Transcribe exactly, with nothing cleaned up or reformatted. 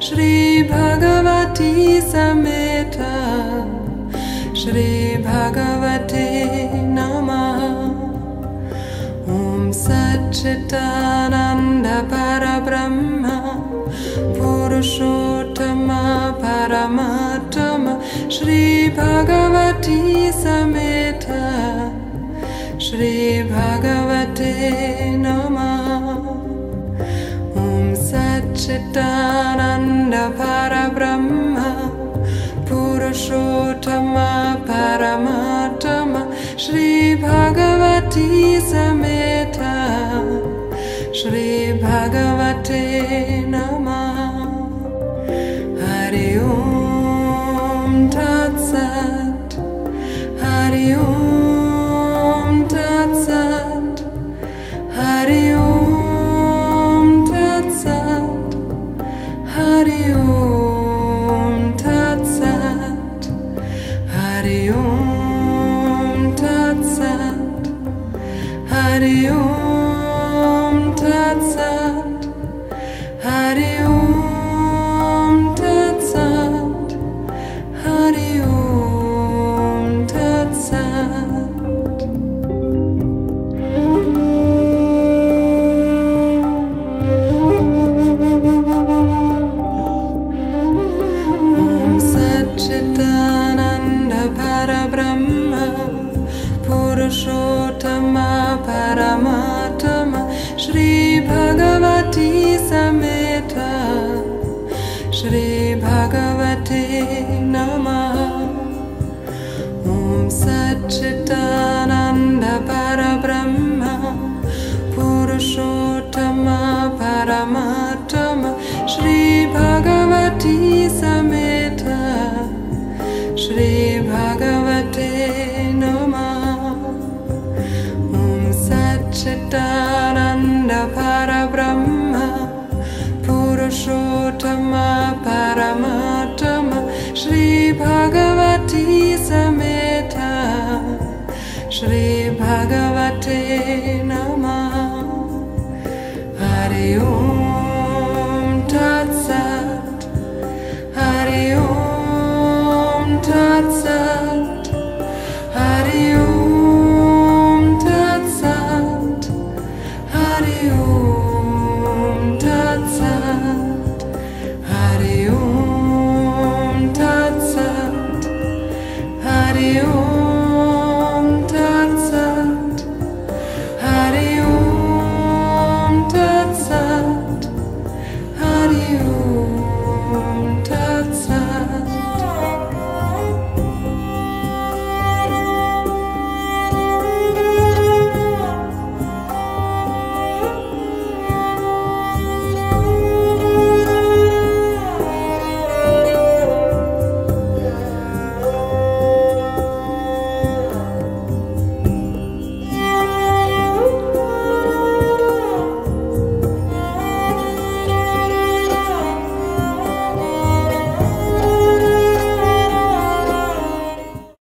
Shri Bhagavati Sameta Shri Bhagavate Namaha. Om Satchitananda Parabrahma Purushottama Paramatama Shri Bhagavati Sameta Shri Bhagavate Namaha. Om Satchitananda Parabrahma Purushottama Paramatama Shri Bhagavati Sameta Shri Bhagavate Namaha. Hari Om Tat Sat Hari Om Tat Sat Hari Om Tat Sat Hari Om Tat Sat Hari Om Tat Sat Hari Om Tat Sat Hari Om Tat Sat Hari Om Tat Sat. Om Satchitananda Parabrahma Purushottama Paramatama Shri Bhagavati Sameta Shri Bhagavate Namaha. Om Satchitananda Parabrahma Purushottama Paramatama Shri Bhagavati Sameta Shri Bhagavate Namaha. Om Satchitananda Parabrahma Purushottama Paramatama Shri Bhagavati Sameta Shri Bhagavate Namaha. Hari Om